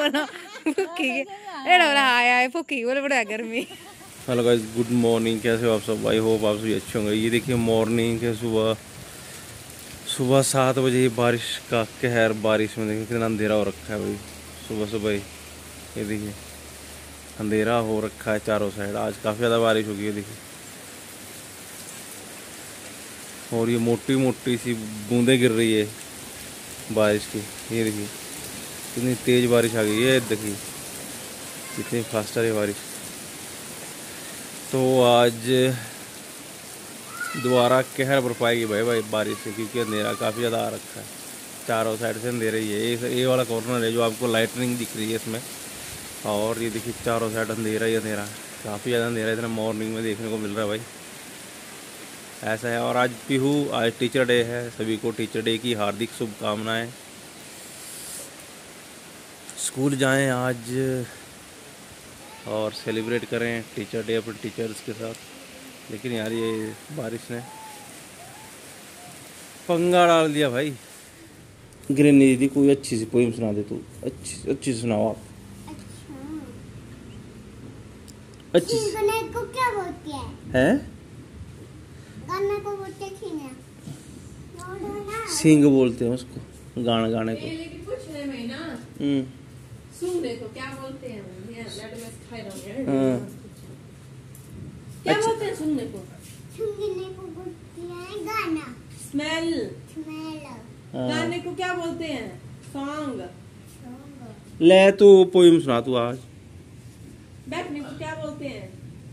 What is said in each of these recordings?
बोला फुक्की के एड़ा बोला हाय हाय फुक्की बोले बड़ा गर्मी। Hello guys, good morning. कैसे हो आप सब? आई होप आप सभी अच्छे होंगे। ये देखिए मॉर्निंग के सुबह 7 बजे ही बारिश का कहर। बारिश में देखिए कितना अंधेरा हो रखा है भाई। सुबह सुबह ही ये देखिए अंधेरा हो रखा है चारों साइड। आज काफ़ी ज़्यादा बारिश होगी है देखिए। और ये मोटी मोटी सी बूंदें गिर रही है बारिश की। ये देखिए कितनी तेज़ बारिश आ गई है। देखिए कितनी फास्ट आ रही है बारिश। तो आज दोबारा कहर बरपाएगी भाई बारिश से, क्योंकि अंधेरा काफ़ी ज़्यादा आ रखा है। चारों साइड से अंधेरा ही है। ये वाला कॉर्नर है जो आपको लाइटनिंग दिख रही है इसमें। और ये देखिए चारों साइड अंधेरा ही अंधेरा, काफ़ी ज़्यादा अंधेरा इतना मॉर्निंग में देखने को मिल रहा है भाई। ऐसा है। और आज आज टीचर डे है। सभी को टीचर डे की हार्दिक शुभकामनाएं। स्कूल जाएं आज और सेलिब्रेट करें टीचर डे अपने टीचर्स के साथ। लेकिन यार ये बारिश ने पंगा डाल दिया भाई। ग्रेनी दीदी कोई अच्छी सी पोइम सुना दे तू। अच्छी सुनाओ आप। अच्छी को क्या बोलते हैं? गाना को बोलते हैं सिंग बोलते हैं उसको, गाना गाने को। लेकिन पूछने में ना सुनने को क्या बोलते हैं? क्या बोलते हैं सुनने को? सुनने को बोलते हैं गाना। स्मेल। स्मेल। गाने को क्या बोलते हैं? सॉन्ग। ले तू पोइम सुना तू आज। बैठने को क्या बोलते हैं?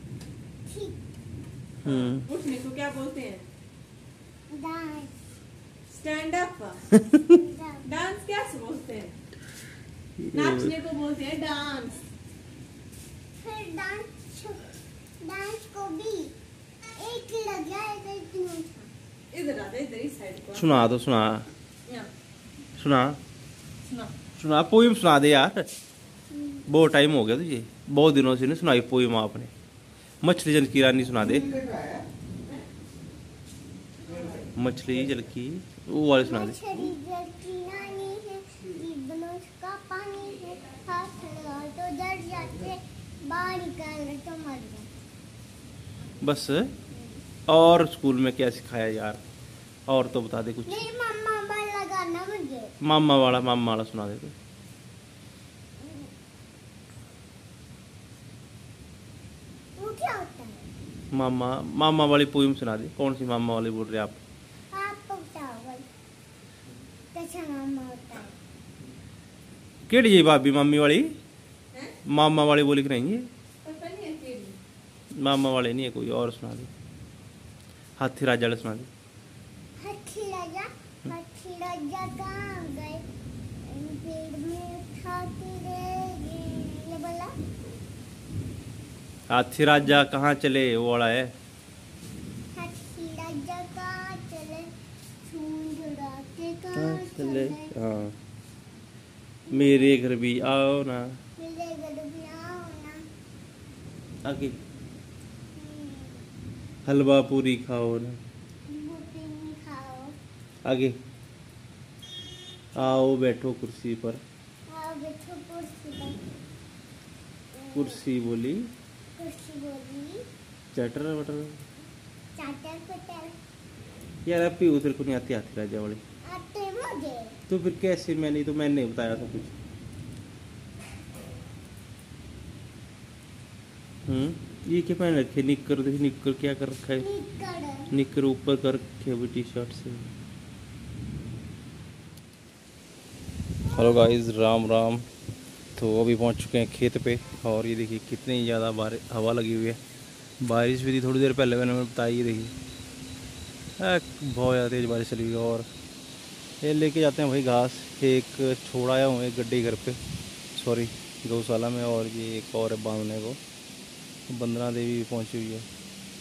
उठने को क्या बोलते हैं? डांस। Stand up. डांस क्या से बोलते हैं? नाचने को बोलते हैं डांस। फिर डांस को भी एक लग जाएगा इधर आ इधर इस साइड को। सुना दो, सुना सुना पोइम सुना दे यार। बहुत टाइम हो गया तुझे, बहुत दिनों से नहीं सुनाई पोइम आपने। मछली जल की रानी सुना दे। मछली जल की वो वाली सुना दे। मछली जल की रानी है, जीवनों का पानी है, हाथ लगाओ तो जल जाते, बाहर निकालो तो मर जाते। बस। और स्कूल में क्या सिखाया यार? और तो बता दे कुछ। मेरी मम्मा वाला गाना मुझे। मामा वाला सुना दे तो। वो क्या होता है? मामा वाली पोइम सुना दे। कौन सी मामा वाली बोल रहे आप? आपको बताओ भाई कैसा मामा होता है? केड़ी जी भाभी मम्मी वाली? मामा वाली बोली कि नहीं है? मामा वाले नहीं है, कोई और सुना दे। हाथी राजा वाले सुना दे। हाथी राजा कहाँ गए? पेड़ में उठाते रहे, ये बोला। हाथी राजा कहाँ चले वो वाला है। हाथी राजा कहाँ चले, सूंड उड़ाते कहाँ चले। चले। हाँ, मेरे घर भी आओ ना। मेरे घर भी आओ ना। आगे हलवा पूरी खाओ ना। रोटी नहीं खाओ। आगे आओ बैठो कुर्सी पर। आओ बैठो कुर्सी पर। कुर्सी बोली कुर्सी बोली चटर वटर। चाटर पटर यार अब भी उधर को नहीं आती हाथी राजा वाली। आते मुझे। तो फिर कैसे? मैंने बताया था कुछ। ये क्या पहन रखे? निक्कर। देखिए निक्कर क्या कर रखा है। निक्कर ऊपर कर रखे हुए टी शर्ट से। Hello guys, Ram Ram. तो अभी पहुंच चुके हैं खेत पे। और ये देखिए कितनी ज़्यादा हवा लगी हुई है। बारिश भी थी थोड़ी देर पहले, मैंने बताई। ये देखिए बहुत ज़्यादा तेज़ बारिश चली हुई है। और ये लेके जाते हैं भाई घास। एक छोड़ आया हूँ एक गड्ढे घर पे, सॉरी गौशाला में। और ये एक और है बांधने को। वंदना देवी भी पहुंची हुई है।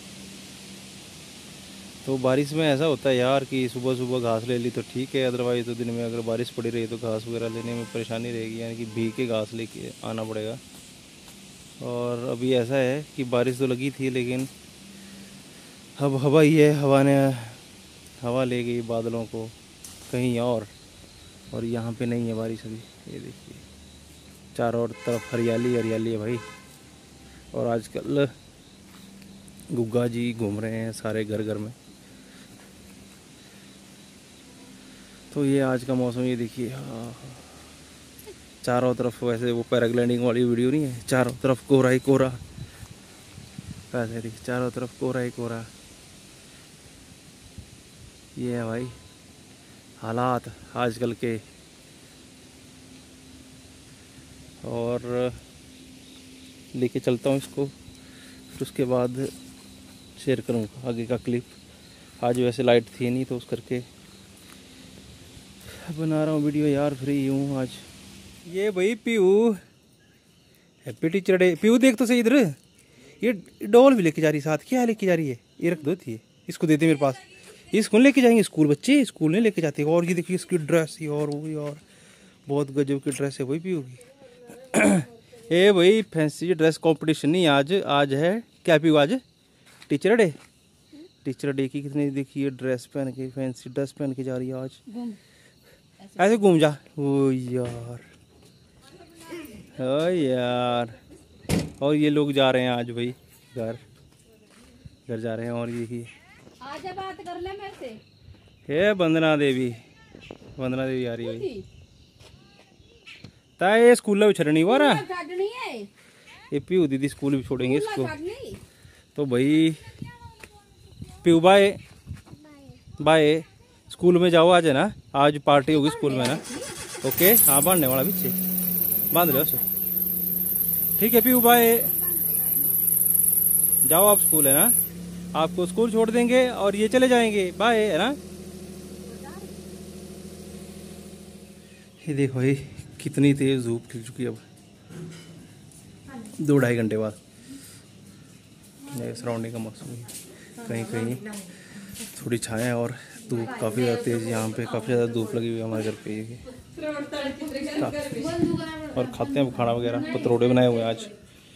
तो बारिश में ऐसा होता है यार कि सुबह सुबह घास ले ली तो ठीक है, अदरवाइज़ तो दिन में अगर बारिश पड़ी रही तो घास वगैरह लेने में परेशानी रहेगी, यानी कि भीग के घास लेके आना पड़ेगा। और अभी ऐसा है कि बारिश तो लगी थी, लेकिन अब हवा ही है। हवा ले गई बादलों को कहीं और यहाँ पे नहीं है बारिश अभी। ये देखिए चारों तरफ हरियाली हरियाली है भाई। और आजकल गुग्गा जी घूम रहे हैं सारे घर घर में। तो ये आज का मौसम ये देखिए, हाँ चारों तरफ वैसे वो पैराग्लाइडिंग वाली वीडियो नहीं है, चारों तरफ कोहरा ही कोहरा, वैसे देखिए चारों तरफ कोहरा ही कोहरा। ये है भाई हालात आजकल के। और लेके चलता हूँ इसको, फिर उसके बाद शेयर करूँगा आगे का क्लिप। आज वैसे लाइट थी नहीं तो उस करके बना रहा हूँ वीडियो यार, फ्री हूँ आज। ये भाई Piyu, happy teacher day. Piyu देख तो सही इधर, ये डॉल भी लेके जा रही साथ। क्या लेके जा रही है? ये रख दो थी, इसको देते मेरे पास। ये स्कूल लेके जाएंगे, स्कूल बच्चे स्कूल नहीं लेके जाते। और ये देखिए इसकी ड्रेस ही, और वो यार बहुत गजब की ड्रेस है भाई पीयू की। ए भाई फैंसी ड्रेस कंपटीशन नहीं आज, आज है क्या पीयू, आज टीचर डे। टीचर डे की कितनी देखिए ड्रेस पहन के, फैंसी ड्रेस पहन के जा रही है आज। ऐसे घूम जा। ओ यार, ओ यार। और ये लोग जा रहे हैं आज भाई घर जा रहे हैं। और ये आजा बात कर ले मेरे से। हे वंदना देवी आ रही है भाई। ताए स्कूल भी छड़नी हुआ रहा, ये पीयू दीदी स्कूल भी छोड़ेंगे इसको। तो भाई पीयू बाय बाय, स्कूल में जाओ आज है ना, आज पार्टी होगी स्कूल में ना। ओके हाँ बांधने वाला पीछे बांध रहे हो, ठीक है पीयू बाय, जाओ आप स्कूल है ना, आपको स्कूल छोड़ देंगे और ये चले जाएंगे, बाय है ना। ये देखो भाई कितनी तेज धूप खिल चुकी है अब 2-2.5 घंटे बाद। सराउंडिंग का मौसम कहीं कहीं थोड़ी छाया और धूप काफ़ी ज़्यादा तेज़, यहाँ पे काफ़ी ज़्यादा धूप लगी हुई है हमारे घर पे। ये और खाते हैं खाना वगैरह, पतरोड़े बनाए हुए हैं आज।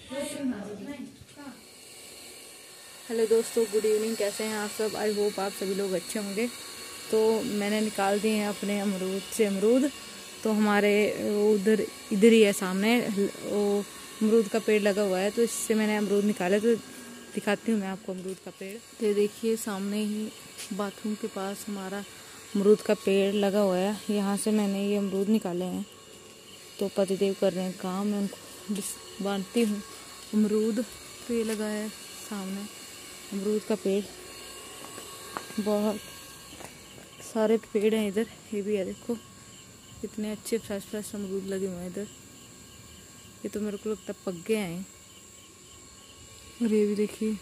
हेलो दोस्तों, गुड इवनिंग। कैसे हैं आप सब? आई होप आप सभी लोग अच्छे होंगे। तो मैंने निकाल दिए हैं अपने अमरूद से अमरूद। तो हमारे उधर इधर ही है सामने वो अमरूद का पेड़ लगा हुआ है, तो इससे मैंने अमरूद निकाले। तो दिखाती हूँ मैं आपको अमरूद का पेड़। तो देखिए सामने ही बाथरूम के पास हमारा अमरूद का पेड़ लगा हुआ है, यहाँ से मैंने ये अमरूद निकाले हैं। तो पतिदेव कर रहे हैं काम, मैं उनको बांटती हूँ अमरूद। तो ये लगा है सामने अमरूद का पेड़, बहुत सारे पेड़ हैं इधर। ये भी है, देखो कितने अच्छे फ्रेश फ्रेश अमरूद लगे हुए हैं इधर। ये तो मेरे को लगता है पक गए हैं। और ये भी देखिए।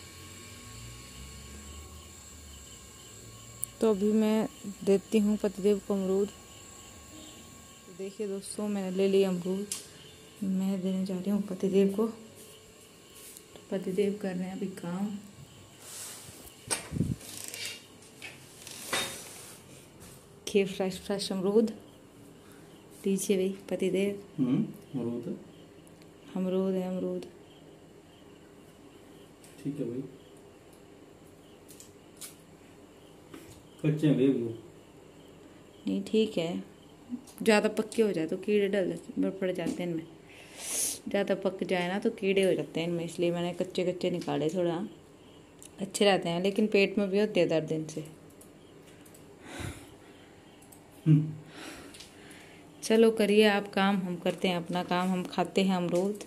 तो अभी मैं देती हूँ पतिदेव को अमरूद। तो देखिए दोस्तों, मैंने ले लिया अमरूद, मैं देने जा रही हूँ पतिदेव को। तो पतिदेव कर रहे हैं अभी काम। देखिए फ्रेश फ्रेश अमरूद लीजिए भाई पतिदेव। अमरूद है अमरूद। ठीक है भाई, कच्चे हैं बेबी नहीं ठीक है, ज़्यादा पक्के हो जाए तो कीड़े पड़ जाते हैं इनमें। ज़्यादा पक जाए ना तो कीड़े हो जाते हैं इनमें, इसलिए मैंने कच्चे कच्चे निकाले। थोड़ा अच्छे रहते हैं, लेकिन पेट में भी होते हैं दर्द इनसे। चलो करिए आप काम, हम करते हैं अपना काम, हम खाते हैं अमरूद।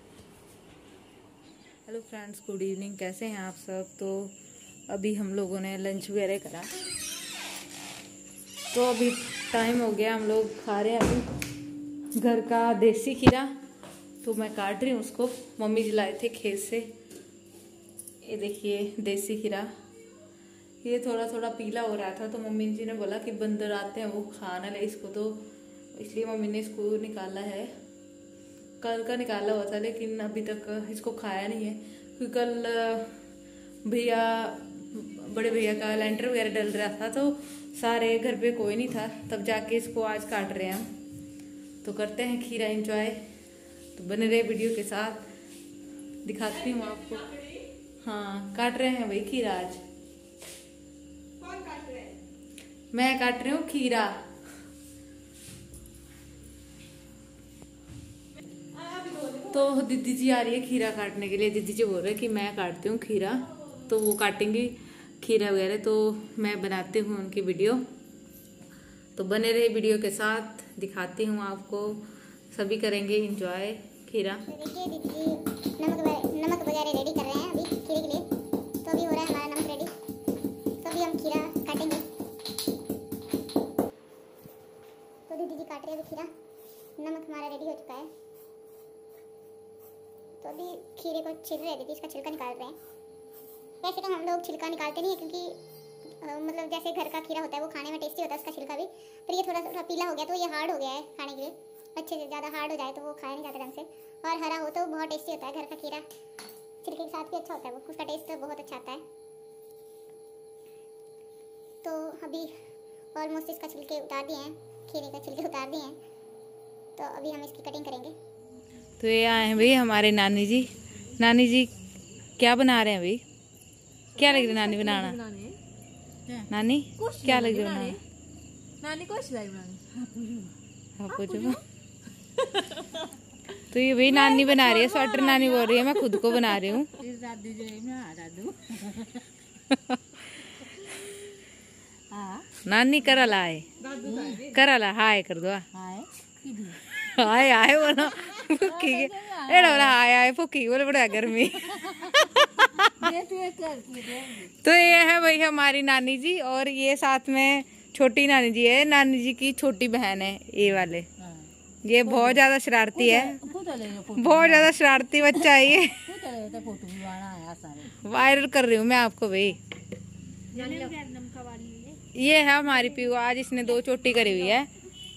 Hello friends, good evening. कैसे हैं आप सब? तो अभी हम लोगों ने लंच वगैरह करा, तो अभी टाइम हो गया, हम लोग खा रहे हैं अभी घर का देसी खीरा। तो मैं काट रही हूँ उसको, मम्मी जी लाए थे खेत से। ये देखिए देसी खीरा, ये थोड़ा थोड़ा पीला हो रहा था, तो मम्मी जी ने बोला कि बंदर आते हैं वो खा ना ले इसको, तो इसलिए मम्मी ने इसको निकाला है। कल का निकाला हुआ था, लेकिन अभी तक इसको खाया नहीं है, क्योंकि कल बड़े भैया का लेंटर वगैरह डल रहा था, तो सारे घर पे कोई नहीं था, तब जाके इसको आज काट रहे हैं हम। तो करते हैं खीरा एंजॉय। तो बने रहे वीडियो के साथ, दिखाती हूँ आपको। हाँ काट रहे हैं भाई खीरा आज। मैं काट रही हूँ खीरा। तो दीदी जी आ रही है खीरा काटने के लिए। दीदी जी बोल रहे हैं कि मैं काटती हूँ खीरा, तो वो काटेंगी खीरा वगैरह, तो मैं बनाती हूँ उनकी वीडियो। तो बने रहे वीडियो के साथ, दिखाती हूँ आपको, सभी करेंगे एंजॉय खीरा। देखिए दीदी जी नमक वगैरह रेडी कर रहे हैं अभी खीरे के लिए। तो अभी हो रहा है हमारा नमक रेडी, तो अभी हम खीरा काटेंगे। तो दीदी जी काट रहे हैं अभी खीरा, नमक हमारा रेडी हो चुका है। तो अभी खीरे को छिल रहे दीदी, इसका छिलका निकाल रहे हैं। वैसे तो हम लोग छिलका निकालते नहीं है, क्योंकि मतलब जैसे घर का खीरा होता है वो खाने में टेस्टी होता है उसका छिलका भी, पर ये थोड़ा पीला हो गया तो ये हार्ड हो गया है खाने के लिए। अच्छे से ज़्यादा हार्ड हो जाए तो वो खाया नहीं जाता ढंग से, और हरा हो तो बहुत टेस्टी होता है। घर का खीरा छिलके के साथ भी अच्छा होता है, वो उसका टेस्ट तो बहुत अच्छा आता है। तो अभी ऑलमोस्ट इसका छिलके उतार दिए हैं, खीरे का छिलके उतार दिए हैं, तो अभी हम इसकी कटिंग करेंगे। तो ये आए हैं भाई हमारे नानी जी। नानी जी क्या बना रहे हैं अभी? क्या लग रहा है नानी बनाना? नानी क्या लग रहा है? नानी को सिलाई बनानी। हाँ पूछो। तो ये भाई नानी बना रही है स्वेटर, नानी बोल रही है मैं खुद को बना रही हूँ। नानी करला है, करला हाय कर दो, हाय हाय बोलो फुक्की के एड़ा बोला हाय हाय फुक्की बोले बड़ा गर्मी। तो ये है भाई हमारी नानी जी, और ये साथ में छोटी नानी जी है, नानी जी की छोटी बहन है ये वाले। ये बहुत ज्यादा शरारती है, बहुत ज्यादा शरारती बच्चा है ये। वायरल कर रही हूँ मैं आपको भाई। ये है हमारी पीयू, आज इसने 2 चोटी करी हुई है।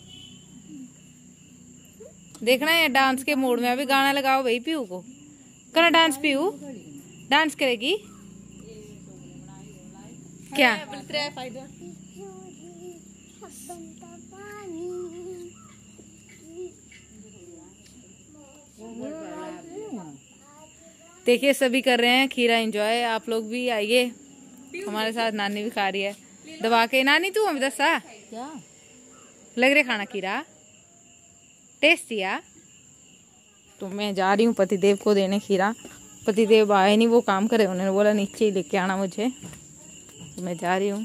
देखना है डांस के मूड में, अभी गाना लगाओ भाई पीयू को। करना डांस पीयू, डांस करेगी क्या? देखिए सभी कर रहे हैं खीरा एंजॉय, आप लोग भी आइए हमारे साथ। नानी भी खा रही है दबा के। नानी तू हमें दसा क्या लग रहा खाना खीरा टेस्टी है? तो मैं जा रही हूँ पतिदेव को देने खीरा। पतिदेव आए नहीं, वो काम करे, उन्होंने बोला नीचे ही लेके आना मुझे, तो मैं जा रही हूँ।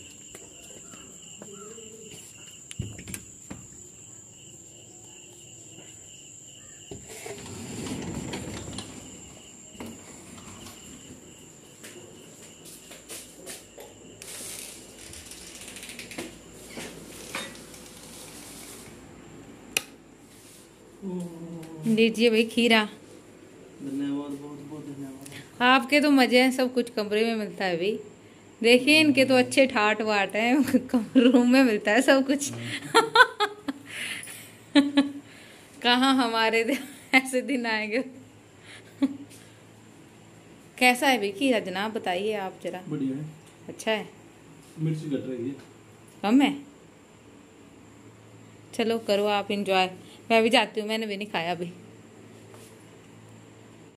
लीजिए भाई खीरा। धन्यवाद, बहुत बहुत धन्यवाद। आपके तो मजे हैं, सब कुछ कमरे में मिलता है भाई। देखिए इनके तो अच्छे ठाट वाट हैं, रूम में मिलता है सब कुछ। कहाँ हमारे ऐसे दिन आएंगे। कैसा है भाई खीरा जनाब, बताइए आप जरा। बढ़िया है, अच्छा है। मिर्ची कट रही है, कम है। चलो करो आप एंजॉय, मैं भी जाती हूँ, मैंने भी नहीं खाया अभी।